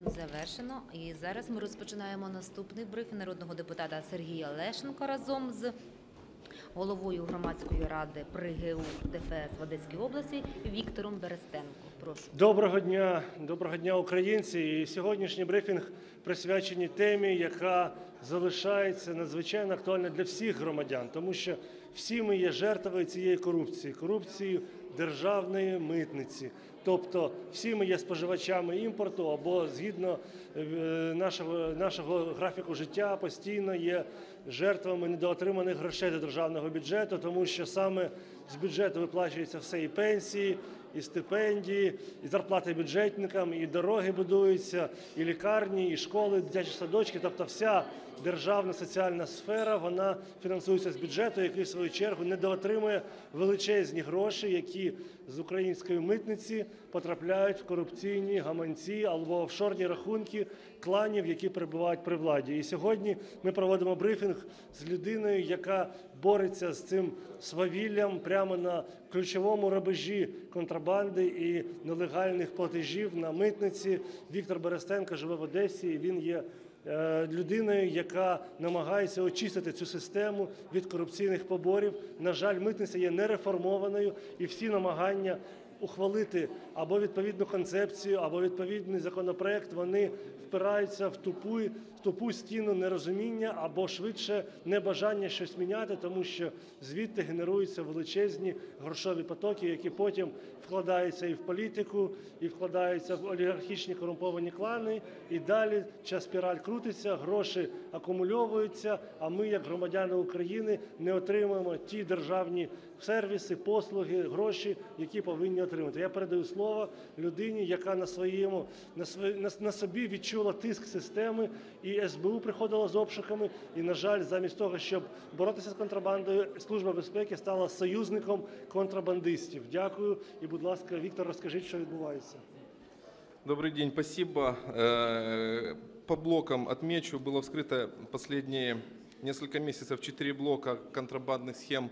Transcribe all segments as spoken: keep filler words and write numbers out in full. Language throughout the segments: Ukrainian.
Завершено. І зараз ми розпочинаємо наступний брифінг народного депутата Сергія Лещенка разом з головою громадської ради при ГУ ДФС в Одеській області Віктором Берестенко. Прошу. Доброго дня, доброго дня, українці. І сьогоднішній брифінг присвячений темі, яка залишається надзвичайно актуальна для всіх громадян, тому що всі ми є жертвою цієї корупції, корупції державної митниці. Тобто всі ми є споживачами імпорту або згідно нашого, нашого графіку життя постійно є жертвами недоотриманих грошей до державного бюджету, тому що саме з бюджету виплачується все: і пенсії, і стипендії, і зарплати бюджетникам, і дороги будуються, і лікарні, і школи, і дитячі садочки. Тобто вся державна соціальна сфера, вона фінансується з бюджету, який в свою чергу недоотримує величезні гроші, які з української митниці потрапляють в корупційні гаманці або офшорні рахунки кланів, які перебувають при владі. І сьогодні ми проводимо брифінг з людиною, яка бореться з цим свавіллям прямо на ключовому рубежі контрабанди і нелегальних платежів на митниці. Віктор Берестенко живе в Одесі, і він є людиною, яка намагається очистити цю систему від корупційних поборів. На жаль, митниця є нереформованою, і всі намагання ухвалити або відповідну концепцію, або відповідний законопроект, вони впираються в тупу, в тупу стіну нерозуміння або швидше небажання щось міняти, тому що звідти генеруються величезні грошові потоки, які потім вкладаються і в політику, і вкладаються в олігархічні корумповані клани, і далі ця спіраль крутиться, гроші акумульовуються, а ми, як громадяни України, не отримуємо ті державні сервіси, послуги, гроші, які повинні отримати. Я передаю слово людині, яка на своєму, на, свої, на, на собі відчула тиск системи, і ес бе у приходила з обшуками, і, на жаль, замість того, щоб боротися з контрабандою, Служба безпеки стала союзником контрабандистів. Дякую. І, будь ласка, Віктор, розкажіть, що відбувається. Добрый день, спасибо. По блокам отмечу, было вскрыто последние несколько месяцев четыре блока контрабандных схем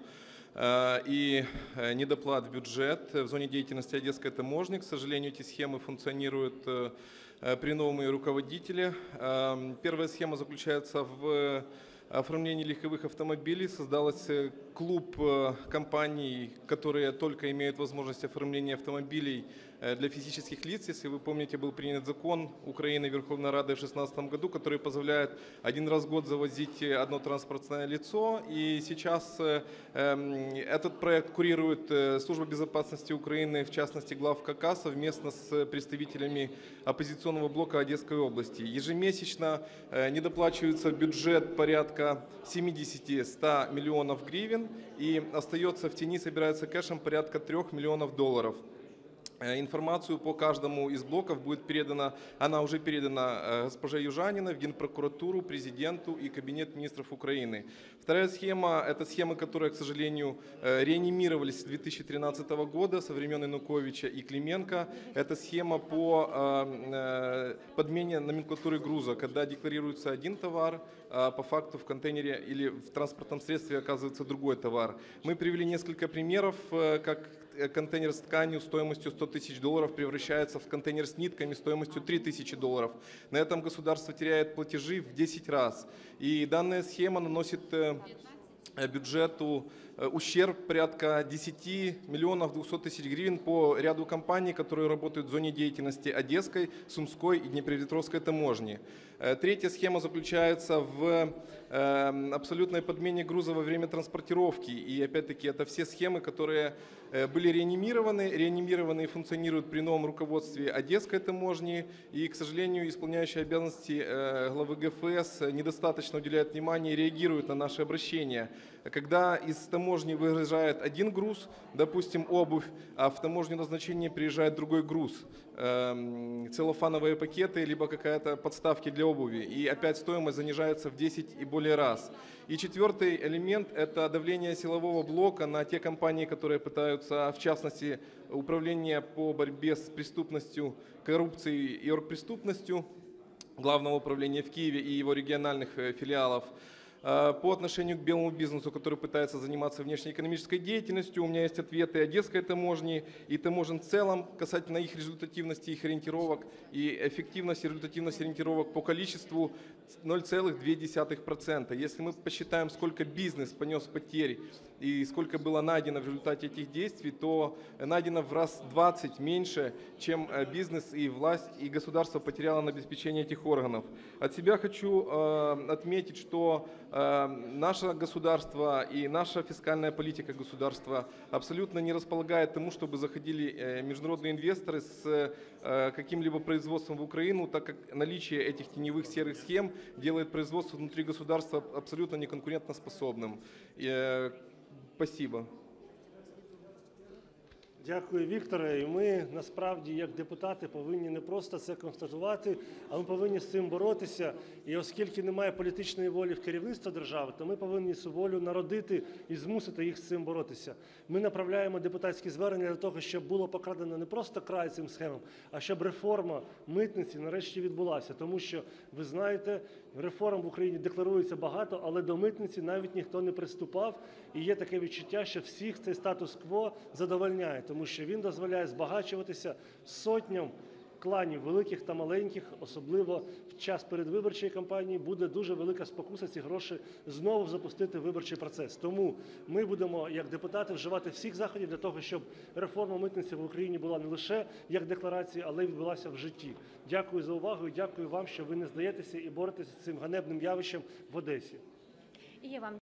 и недоплат в бюджет в зоне деятельности Одесской таможни. К сожалению, эти схемы функционируют при новом ее руководителе. Первая схема заключается в оформлении легковых автомобилей. Создался клуб компаний, которые только имеют возможность оформления автомобилей для физических лиц. Если вы помните, был принят закон Украины Верховной Рады в две тысячи шестнадцатом году, который позволяет один раз в год завозить одно транспортное лицо. И сейчас этот проект курирует Служба безопасности Украины, в частности главКК, совместно с представителями оппозиционного блока Одесской области. Ежемесячно недоплачивается в бюджет порядка семьдесят-сто миллионов гривен, и остается в тени, собирается кэшем порядка трёх миллионов долларов. Информацию по каждому из блоков будет передана, она уже передана госпоже Южаниной в Генпрокуратуру, президенту и Кабинет министров Украины. Вторая схема – это схемы, которые, к сожалению, реанимировались с две тысячи тринадцатого года со времен Януковича и Клименко. Это схема по подмене номенклатуры груза, когда декларируется один товар, а по факту в контейнере или в транспортном средстве оказывается другой товар. Мы привели несколько примеров, как контейнер с тканью стоимостью сто тысяч долларов превращается в контейнер с нитками стоимостью три тысячи долларов. На этом государство теряет платежи в десять раз. И данная схема наносит бюджету ущерб порядка десяти миллионов двухсот тысяч гривен по ряду компаний, которые работают в зоне деятельности Одесской, Сумской и Днепропетровской таможни. Третья схема заключается в абсолютной подмене груза во время транспортировки. И опять-таки это все схемы, которые были реанимированы, реанимированы и функционируют при новом руководстве Одесской таможни. И, к сожалению, исполняющие обязанности главы ГФС недостаточно уделяют внимание и реагируют на наши обращения. Когда из таможни выезжает один груз, допустим, обувь, а в таможню назначения приезжает другой груз, э, целлофановые пакеты, либо какая-то подставки для обуви, и опять стоимость занижается в десять и более раз. И четвертый элемент – это давление силового блока на те компании, которые пытаются, в частности, управление по борьбе с преступностью, коррупцией и оргпреступностью Главного управления в Киеве и его региональных филиалов. По отношению к белому бизнесу, который пытается заниматься внешнеэкономической деятельностью, у меня есть ответы Одесской таможни и таможен в целом касательно их результативности, их ориентировок и эффективности, результативности ориентировок по количеству ноль целых две десятых процента. Если мы посчитаем, сколько бизнес понес потерь и сколько было найдено в результате этих действий, то найдено в раз двадцать меньше, чем бизнес и власть и государство потеряло на обеспечение этих органов. От себя хочу э, отметить, что э, наше государство и наша фискальная политика государства абсолютно не располагает тому, чтобы заходили э, международные инвесторы с э, каким-либо производством в Украину, так как наличие этих теневых серых схем делает производство внутри государства абсолютно неконкурентоспособным. Э, спасибо. Дякую, Вікторе. І ми насправді, як депутати, повинні не просто це констатувати, а ми повинні з цим боротися. І оскільки немає політичної волі в керівництва держави, то ми повинні цю волю народити і змусити їх з цим боротися. Ми направляємо депутатські звернення для того, щоб було покладено не просто край цим схемам, а щоб реформа митниці нарешті відбулася. Тому що, ви знаєте, реформ в Україні декларується багато, але до митниці навіть ніхто не приступав. І є таке відчуття, що всіх цей статус-кво задовольняє, тому що він дозволяє збагачуватися сотням кланів, великих та маленьких, особливо в час передвиборчої кампанії буде дуже велика спокуса ці гроші знову запустити в виборчий процес. Тому ми будемо, як депутати, вживати всіх заходів для того, щоб реформа митниці в Україні була не лише як декларація, але й відбулася в житті. Дякую за увагу і дякую вам, що ви не здаєтеся і боретеся з цим ганебним явищем в Одесі. І я вам